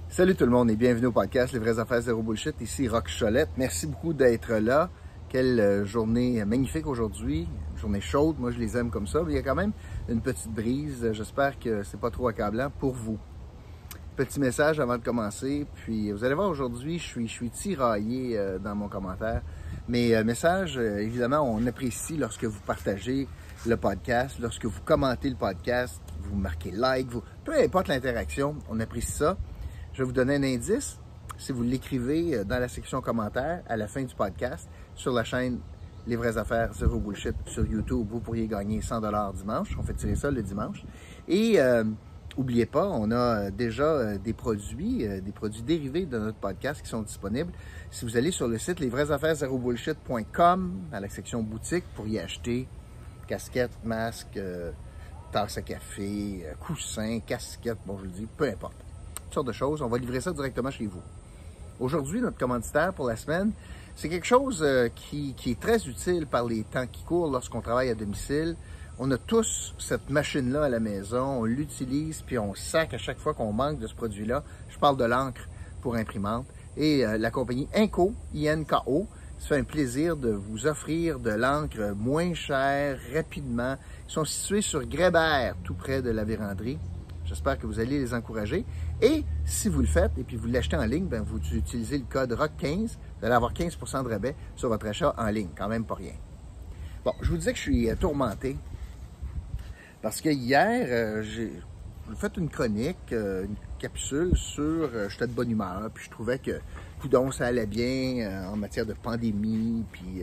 Salut tout le monde et bienvenue au podcast Les vraies affaires zéro bullshit. Ici Roch Cholette. Merci beaucoup d'être là. Quelle journée magnifique aujourd'hui. Une journée chaude. Moi, je les aime comme ça. Mais il y a quand même une petite brise. J'espère que c'est pas trop accablant pour vous. Petit message avant de commencer. Puis, vous allez voir aujourd'hui, je suis tiraillé dans mon commentaire. Mais message, évidemment, on apprécie lorsque vous partagez le podcast, lorsque vous commentez le podcast, vous marquez like, peu importe l'interaction, on apprécie ça. Je vais vous donner un indice. Si vous l'écrivez dans la section commentaires à la fin du podcast, sur la chaîne Les vraies affaires zéro bullshit sur YouTube, vous pourriez gagner 100$ dimanche. On fait tirer ça le dimanche. Et n'oubliez pas, on a déjà des produits dérivés de notre podcast qui sont disponibles. Si vous allez sur le site lesvraiesaffaires0bullshit.com, dans la section boutique, pour y acheter casquettes, masques, tasse à café, coussins, casquettes, bon je le dis, peu importe. Toutes sortes de choses, on va livrer ça directement chez vous. Aujourd'hui, notre commanditaire pour la semaine, c'est quelque chose qui est très utile par les temps qui courent lorsqu'on travaille à domicile. On a tous cette machine-là à la maison, on l'utilise, puis on sac à chaque fois qu'on manque de ce produit-là. Je parle de l'encre pour imprimante. Et la compagnie Inco, INKO, se fait un plaisir de vous offrir de l'encre moins chère, rapidement. Ils sont situés sur Grébert, tout près de la véranderie. J'espère que vous allez les encourager. Et si vous le faites et puis vous l'achetez en ligne, bien, vous utilisez le code ROCK15, vous allez avoir 15% de rabais sur votre achat en ligne. Quand même pas rien. Bon, je vous disais que je suis tourmenté parce que hier, j'ai fait une chronique, une capsule sur j'étais de bonne humeur, puis je trouvais que coudonc, ça allait bien en matière de pandémie, puis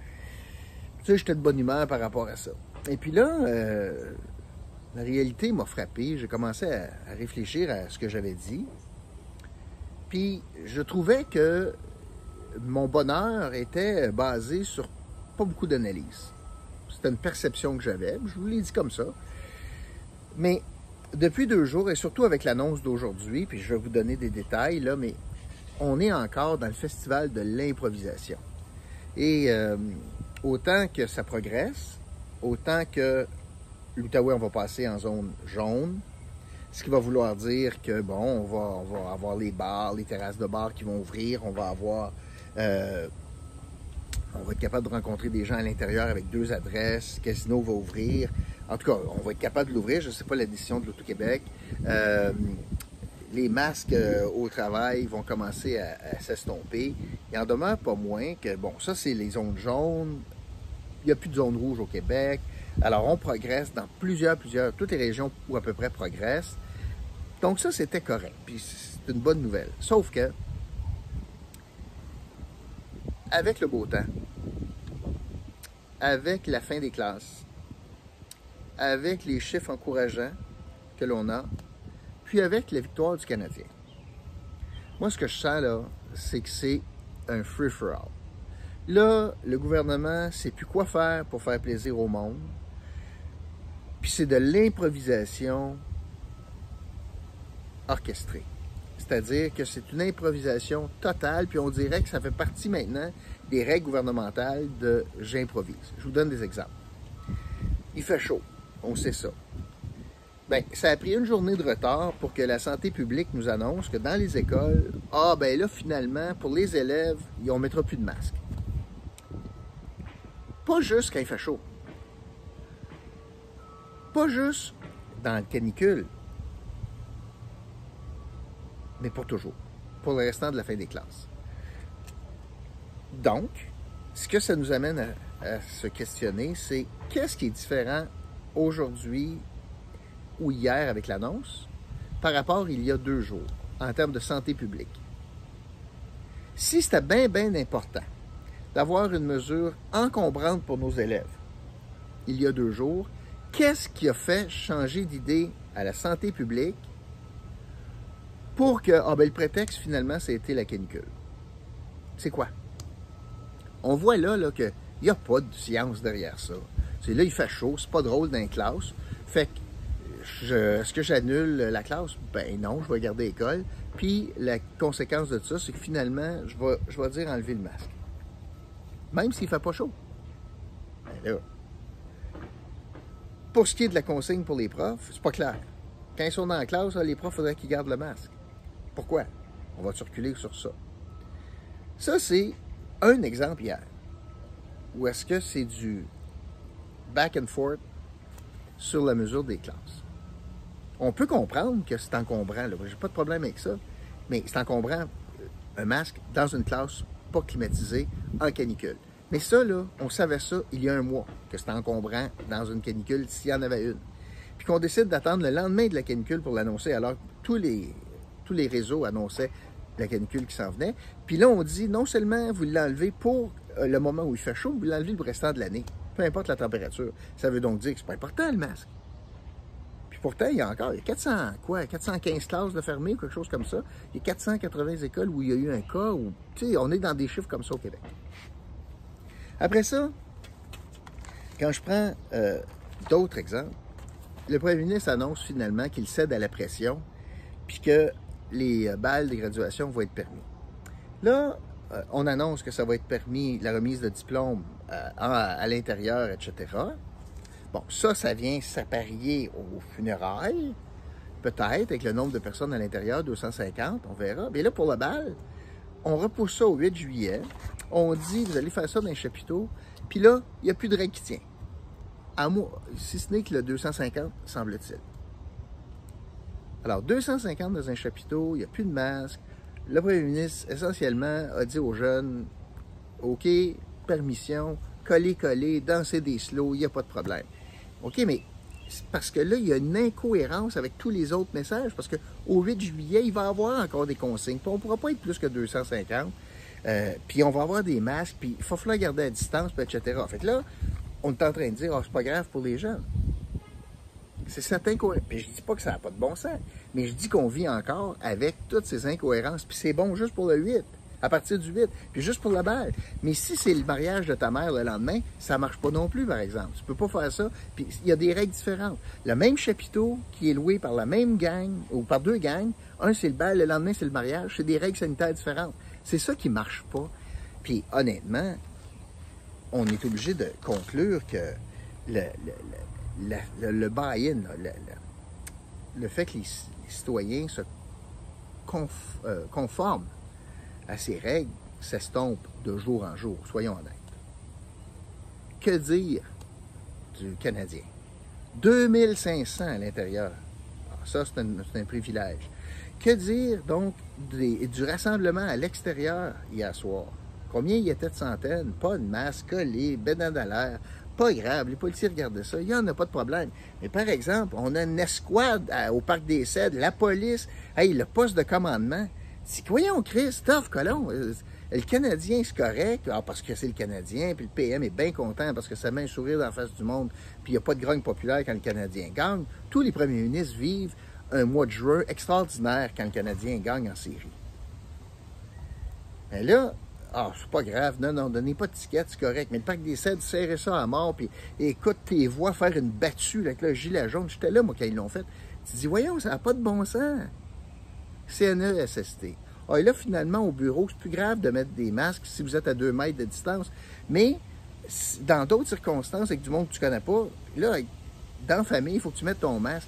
tu sais, j'étais de bonne humeur par rapport à ça. Et puis là, la réalité m'a frappé. J'ai commencé à réfléchir à ce que j'avais dit. Puis, je trouvais que mon bonheur était basé sur pas beaucoup d'analyse. C'était une perception que j'avais. Je vous l'ai dit comme ça. Mais depuis 2 jours, et surtout avec l'annonce d'aujourd'hui, puis je vais vous donner des détails, là, mais on est encore dans le festival de l'improvisation. Et autant que ça progresse, autant que l'Outaouais, on va passer en zone jaune, ce qui va vouloir dire que, bon, on va avoir les bars, les terrasses de bars qui vont ouvrir, on va être capable de rencontrer des gens à l'intérieur avec 2 adresses, Casino va ouvrir, en tout cas, on va être capable de l'ouvrir, je ne sais pas la décision de l'Auto-Québec. Les masques au travail vont commencer à s'estomper. Il en demeure pas moins que, bon, ça c'est les zones jaunes, il n'y a plus de zone rouge au Québec. Alors, on progresse dans toutes les régions où à peu près progressent. Donc ça, c'était correct. Puis c'est une bonne nouvelle. Sauf que, avec le beau temps, avec la fin des classes, avec les chiffres encourageants que l'on a, puis avec la victoire du Canadien, moi, ce que je sens là, c'est que c'est un free-for-all. Là, le gouvernement ne sait plus quoi faire pour faire plaisir au monde. Puis c'est de l'improvisation orchestrée. C'est-à-dire que c'est une improvisation totale, puis on dirait que ça fait partie maintenant des règles gouvernementales de « j'improvise ». Je vous donne des exemples. Il fait chaud, on sait ça. Bien, ça a pris une journée de retard pour que la santé publique nous annonce que dans les écoles, ben là, finalement, pour les élèves, on ne mettra plus de masque. Pas juste quand il fait chaud. Pas juste dans le canicule, mais pour toujours, pour le restant de la fin des classes. Donc, ce que ça nous amène à se questionner, c'est qu'est-ce qui est différent aujourd'hui ou hier avec l'annonce par rapport il y a 2 jours en termes de santé publique. Si c'était bien important d'avoir une mesure encombrante pour nos élèves il y a 2 jours, qu'est-ce qui a fait changer d'idée à la santé publique pour que, le prétexte, finalement, ça a été la canicule? C'est quoi? On voit là qu'il n'y a pas de science derrière ça. C'est là, il fait chaud, c'est pas drôle dans les classes. Fait que, est-ce que j'annule la classe? Ben non, je vais garder l'école. Puis, la conséquence de ça, c'est que finalement, je vais dire enlever le masque. Même s'il ne fait pas chaud. Ben là, pour ce qui est de la consigne pour les profs, c'est pas clair. Quand ils sont dans la classe, les profs, il faudrait qu'ils gardent le masque. Pourquoi? On va circuler sur ça. Ça, c'est un exemple hier. Où est-ce que c'est du back and forth sur la mesure des classes. On peut comprendre que c'est encombrant, je n'ai pas de problème avec ça, mais c'est encombrant un masque dans une classe pas climatisée en canicule. Mais ça, là, on savait ça il y a un mois, que c'était encombrant dans une canicule s'il y en avait une. Puis qu'on décide d'attendre le lendemain de la canicule pour l'annoncer, alors que tous les réseaux annonçaient la canicule qui s'en venait. Puis là, on dit, non seulement vous l'enlevez pour le moment où il fait chaud, vous l'enlevez le restant de l'année, peu importe la température. Ça veut donc dire que c'est pas important, le masque. Puis pourtant, il y a 415 classes de fermées ou quelque chose comme ça. Il y a 480 écoles où il y a eu un cas où, tu sais, on est dans des chiffres comme ça au Québec. Après ça, quand je prends d'autres exemples, le premier ministre annonce finalement qu'il cède à la pression puis que les balles de graduation vont être permis. Là, on annonce que ça va être permis, la remise de diplôme à l'intérieur, etc. Bon, ça vient s'apparier aux funérailles, peut-être, avec le nombre de personnes à l'intérieur, 250, on verra. Mais là, pour le bal, on repousse ça au 8 juillet. On dit, vous allez faire ça dans les chapiteaux. Puis là, il n'y a plus de règle qui tient. Si ce n'est que le 250, semble-t-il. Alors, 250 dans un chapiteau, il n'y a plus de masque. Le premier ministre, essentiellement, a dit aux jeunes, OK, permission, coller, danser des slows, il n'y a pas de problème. OK, mais c'est parce que là, il y a une incohérence avec tous les autres messages, parce qu'au 8 juillet, il va y avoir encore des consignes, puis on ne pourra pas être plus que 250, puis on va avoir des masques, puis il va falloir garder à distance, puis etc. En fait, là, on est en train de dire, c'est pas grave pour les jeunes. C'est cette incohérence. Puis je dis pas que ça n'a pas de bon sens, mais je dis qu'on vit encore avec toutes ces incohérences, puis c'est bon juste pour le 8. À partir du 8, puis juste pour la balle. Mais si c'est le mariage de ta mère le lendemain, ça marche pas non plus, par exemple. Tu peux pas faire ça. Puis il y a des règles différentes. Le même chapiteau qui est loué par la même gang, ou par deux gangs, un c'est le bal, le lendemain c'est le mariage, c'est des règles sanitaires différentes. C'est ça qui marche pas. Puis honnêtement, on est obligé de conclure que le buy-in, le fait que les citoyens se conforment à ces règles s'estompe de jour en jour, soyons honnêtes. Que dire du Canadien? 2500 à l'intérieur. Alors ça, c'est un privilège. Que dire donc du rassemblement à l'extérieur hier soir? Combien il y était de centaines? Pas de masque, collé, bédane à l'air. Pas grave, les policiers regardaient ça, il n'y en a pas de problème. Mais par exemple, on a une escouade au Parc des Cèdres, la police, le poste de commandement. Voyons, Christophe Colomb, le Canadien, c'est correct, parce que c'est le Canadien, puis le PM est bien content parce que ça met un sourire dans la face du monde, puis il n'y a pas de grogne populaire quand le Canadien gagne. Tous les premiers ministres vivent un mois de juin extraordinaire quand le Canadien gagne en série. Mais là, c'est pas grave, non, donnez pas de ticket, c'est correct. Mais le Parc des Cèdres, serrez ça à mort, puis écoute tes voix faire une battue avec le gilet jaune. J'étais là, moi, quand ils l'ont fait. Tu dis, voyons, ça n'a pas de bon sens. CNESST. Et là, finalement, au bureau, c'est plus grave de mettre des masques si vous êtes à 2 mètres de distance. Mais dans d'autres circonstances, avec du monde que tu connais pas, là, dans la famille, il faut que tu mettes ton masque.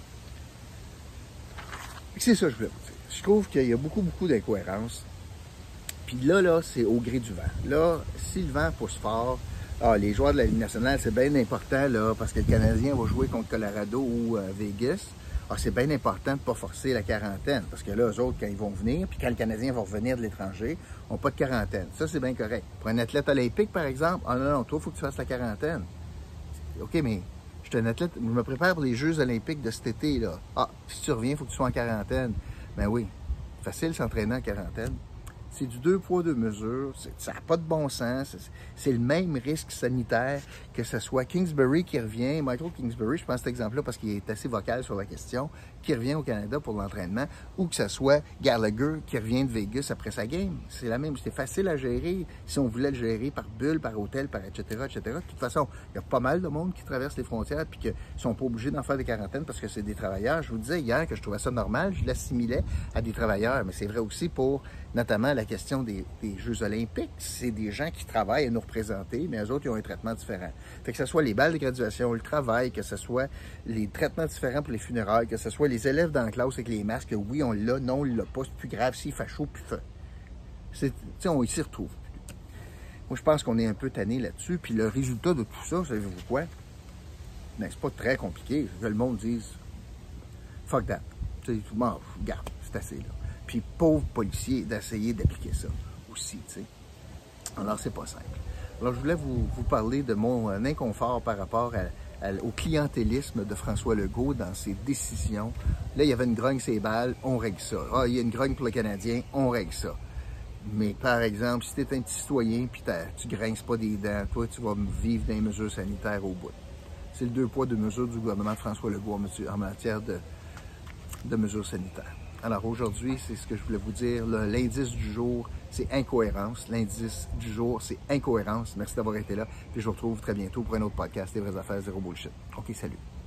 C'est ça que je voulais vous dire. Je trouve qu'il y a beaucoup d'incohérences. Puis là, c'est au gré du vent. Là, si le vent pousse fort, les joueurs de la Ligue nationale, c'est bien important, là, parce que le Canadien va jouer contre Colorado ou Vegas. C'est bien important de ne pas forcer la quarantaine, parce que là, eux autres, quand ils vont venir, puis quand le Canadien va revenir de l'étranger, n'ont pas de quarantaine. Ça, c'est bien correct. Pour un athlète olympique, par exemple, non, toi, il faut que tu fasses la quarantaine. OK, mais je suis un athlète, je me prépare pour les Jeux olympiques de cet été, là. Si tu reviens, il faut que tu sois en quarantaine. Ben oui, facile s'entraîner en quarantaine. C'est du 2 poids, 2 mesures. Ça n'a pas de bon sens. C'est le même risque sanitaire que ce soit Kingsbury qui revient, Michael Kingsbury, je prends cet exemple-là parce qu'il est assez vocal sur la question, qui revient au Canada pour l'entraînement, ou que ce soit Gallagher qui revient de Vegas après sa game. C'est la même. C'était facile à gérer si on voulait le gérer par bulle, par hôtel, par etc., etc. De toute façon, il y a pas mal de monde qui traverse les frontières puis qui ne sont pas obligés d'en faire des quarantaines parce que c'est des travailleurs. Je vous disais hier que je trouvais ça normal, je l'assimilais à des travailleurs, mais c'est vrai aussi pour notamment la question des Jeux olympiques, c'est des gens qui travaillent à nous représenter, mais eux autres, ils ont un traitement différent. Fait que ce soit les balles de graduation, le travail, que ce soit les traitements différents pour les funérailles, que ce soit les élèves dans la classe avec les masques, oui, on l'a, non, on l'a pas, c'est plus grave, s'il fait chaud, plus feu. On s'y retrouve. Moi, je pense qu'on est un peu tanné là-dessus, puis le résultat de tout ça, savez-vous quoi? Ben, c'est pas très compliqué, que le monde dise « fuck that ». Tu sais, bon, regarde, c'est assez, là. Puis, pauvre policier, d'essayer d'appliquer ça aussi, tu sais. Alors, c'est pas simple. Alors, je voulais vous parler de mon inconfort par rapport au clientélisme de François Legault dans ses décisions. Là, il y avait une grogne sur les balles, on règle ça. Ah, il y a une grogne pour le Canadien, on règle ça. Mais, par exemple, si tu es un petit citoyen puis tu grinces pas des dents, toi, tu vas vivre dans les mesures sanitaires au bout. C'est le 2 poids, 2 mesures du gouvernement de François Legault en matière de mesures sanitaires. Alors aujourd'hui, c'est ce que je voulais vous dire. L'indice du jour, c'est incohérence. L'indice du jour, c'est incohérence. Merci d'avoir été là. Puis je vous retrouve très bientôt pour un autre podcast, Les vraies affaires, zéro bullshit. OK, salut.